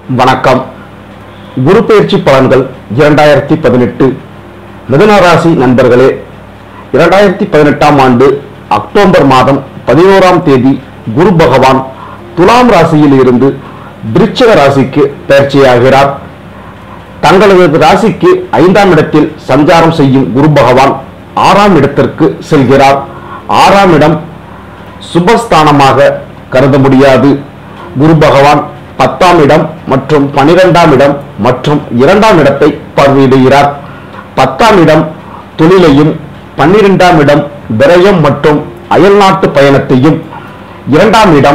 வணக்கம். குரு பயிற்சி பலன்கள் 2018. மிதுன ராசி நண்பர்களே, 2018ஆம் ஆண்டு அக்டோபர் மாதம் 11ஆம் தேதி குரு பகவான் துலாம் ராசியில் இருந்து விருச்சிக ராசிக்கு பயிற்சியாகிறார். தங்களது ராசிக்கு 5ஆம் இடத்தில் சஞ்சாரம் செய்யும் குரு பகவான் 6ஆம் இடத்திற்கு செல்கிறார். 6ஆம் இடம் சுபஸ்தானமாக கருத முடியாது. குரு பகவான் 10ஆம் இடம் மற்றும் 12ஆம் இடம் மற்றும் 2ஆம் இடத்தை பார்வையிடுகிறார். 10ஆம் இடம் தொழிலையும் 12ஆம் இடம் விரயம் மற்றும் அயல்நாட்டு பயணத்தையும் 2ஆம் இடம்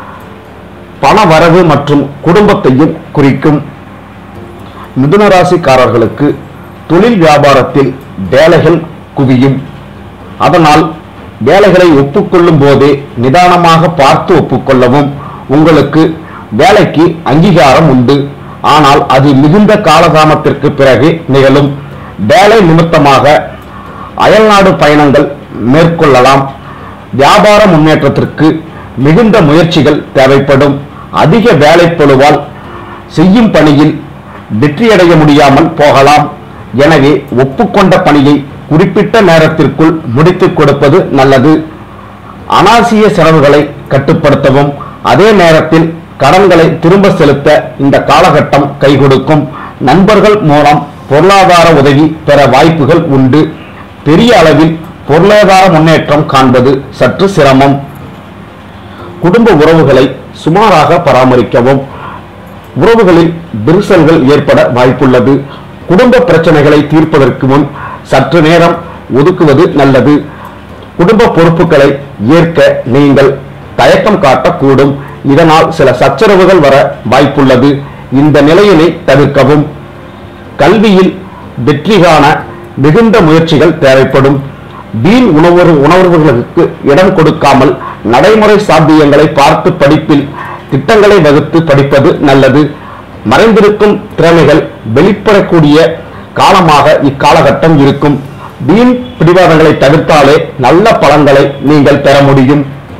பண வரவு மற்றும் குடும்பத்தையும் குறிக்கும். மிதுன ராசிக்காரர்களுக்கு தொழில் வியாபாரத்தில் வேலைகள் குவியும். அதனால் வேலைகளை ஒப்புக்கொள்ளும் போதே நிதானமாக பார்த்து ஒப்புக்கொள்ளவும். உங்களுக்கு வேலைக்கு அங்கீகாரம் உண்டு, ஆனால் அது மிகுந்த காலதாமத்திற்கு பிறகு நிகழும். வேலை நிமித்தமாக அயல்நாடு பயணங்கள் மேற்கொள்ளலாம். வியாபார முன்னேற்றத்திற்கு மிகுந்த முயற்சிகள் தேவைப்படும். அதிக வேலைப்பளுவால் செய்யும் பணியில் வெற்றியடைய முடியாமல் போகலாம். எனவே ஒப்புக்கொண்ட பணியை குறிப்பிட்ட நேரத்திற்குள் முடித்துக் கொடுப்பது நல்லது. அனாவசிய செலவுகளை கட்டுப்படுத்தவும். அதே நேரத்தில் கடன்களை திரும்ப செலுத்த இந்த காலகட்டம் கை கொடுக்கும். நண்பர்கள் மூலம் பொருளாதார உதவி பெற வாய்ப்புகள் உண்டு. பெரிய அளவில் பொருளாதார முன்னேற்றம் காண்பது சற்று சிரமம். குடும்ப உறவுகளை சுமாராக பராமரிக்கவும். உறவுகளில் விரிசல்கள் ஏற்பட வாய்ப்புள்ளது. குடும்ப பிரச்சனைகளை தீர்ப்பதற்கு முன் சற்று நேரம் ஒதுக்குவது நல்லது. குடும்ப பொறுப்புகளை ஏற்க நீங்கள் தயக்கம் காட்டக்கூடும். இதனால் சில சச்சரவுகள் வர வாய்ப்புள்ளது. இந்த நிலையினை தவிர்க்கவும். கல்வியில் வெற்றி காண மிகுந்த முயற்சிகள் தேவைப்படும். வீண் உணர்வுகளுக்கு இடம் கொடுக்காமல் நடைமுறை சாத்தியங்களை பார்த்து படிப்பில் திட்டங்களை வகுத்து படிப்பது நல்லது. மறைந்திருக்கும் திறமைகள் வெளிப்படக்கூடிய காலமாக இக்காலகட்டம் இருக்கும். வீண் பிடிவாதங்களை தவிர்த்தாலே நல்ல பலன்களை நீங்கள் பெற முடியும்.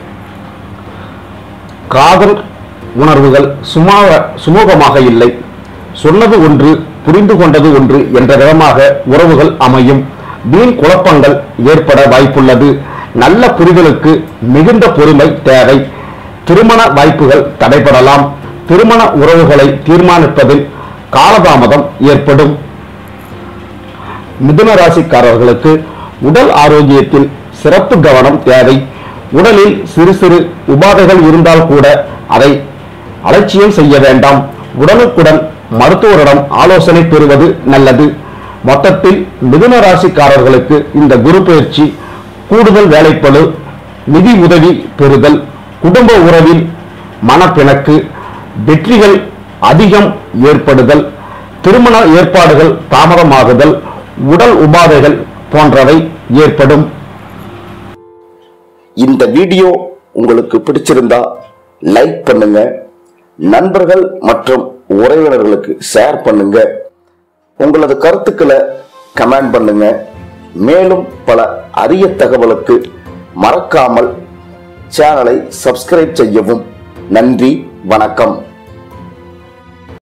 காதல் உணர்வுகள் சுமூகமாக இல்லை. சொன்னது ஒன்று, புரிந்து கொண்டது ஒன்று என்ற விதமாக உறவுகள் அமையும். வீண் குழப்பங்கள் ஏற்பட வாய்ப்புள்ளது. நல்ல புரிதலுக்கு மிகுந்த பொறுமை தேவை. திருமண வாய்ப்புகள் தடைபடலாம். திருமண உறவுகளை தீர்மானிப்பதில் காலதாமதம் ஏற்படும். மிதுன ராசிக்காரர்களுக்கு உடல் ஆரோக்கியத்தில் சிறப்பு கவனம் தேவை. உடலில் சிறு சிறு உபாதைகள் இருந்தால் கூட அதை அலட்சியம் செய்ய வேண்டாம். உடனுக்குடன் மருத்துவரிடம் ஆலோசனை பெறுவது நல்லது. மொத்தத்தில் மிதுன ராசிக்காரர்களுக்கு இந்த குரு பயிற்சி கூடுதல் வேலைப்பளு, நிதி உதவி பெறுதல், குடும்ப உறவில் மனப்பிணக்கு, வெற்றிகள் அதிகம் ஏற்படுதல், திருமண ஏற்பாடுகள் தாமதமாகுதல், உடல் உபாதைகள் போன்றவை ஏற்படும். இந்த வீடியோ உங்களுக்கு பிடிச்சிருந்தா லைக் பண்ணுங்க, நண்பர்கள் மற்றும் உறவினர்களுக்கு ஷேர் பண்ணுங்க, உங்களது கருத்துக்களை கமெண்ட் பண்ணுங்க. மேலும் பல அரிய தகவலுக்கு மறக்காமல் சேனலை சப்ஸ்கிரைப் செய்யவும். நன்றி, வணக்கம்.